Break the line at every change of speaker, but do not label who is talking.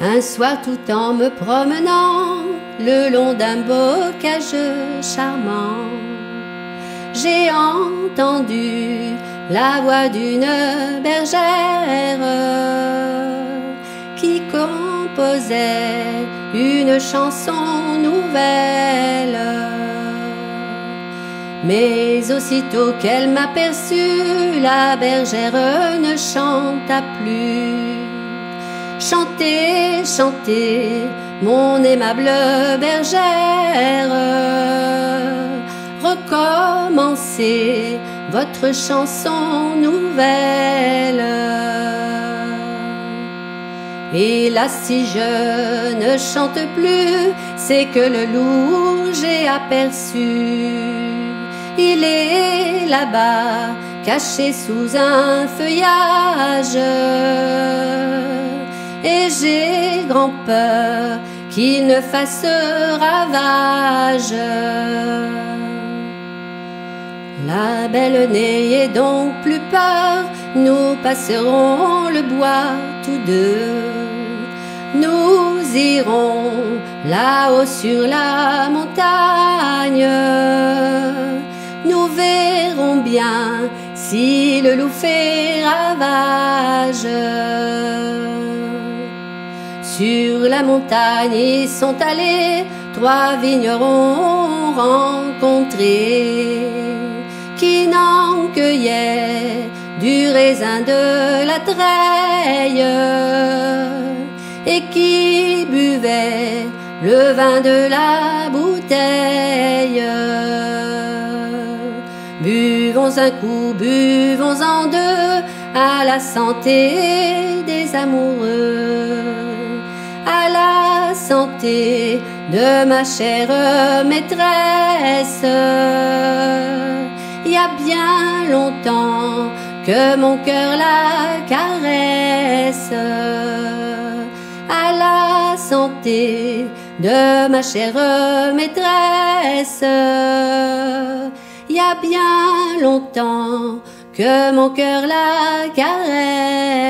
Un soir tout en me promenant le long d'un bocage charmant, j'ai entendu la voix d'une bergère qui composait une chanson nouvelle. Mais aussitôt qu'elle m'aperçut, la bergère ne chanta plus. Chantez, chantez, mon aimable bergère, recommencez votre chanson nouvelle. Et là, si je ne chante plus, c'est que le loup j'ai aperçu. Il est là-bas, caché sous un feuillage, et j'ai grand peur qu'il ne fasse ravage. La belle n'ayez donc plus peur, nous passerons le bois tous deux. Nous irons là-haut sur la montagne, nous verrons bien si le loup fait ravage. Sur la montagne ils sont allés 3 vignerons rencontrés, qui n'en cueillaient du raisin de la treille et qui buvaient le vin de la bouteille. Buvons un coup, buvons-en deux, à la santé des amoureux, à la santé de ma chère maîtresse. Il y a bien longtemps que mon cœur la caresse, à la santé de ma chère maîtresse. Il y a bien longtemps que mon cœur la caresse.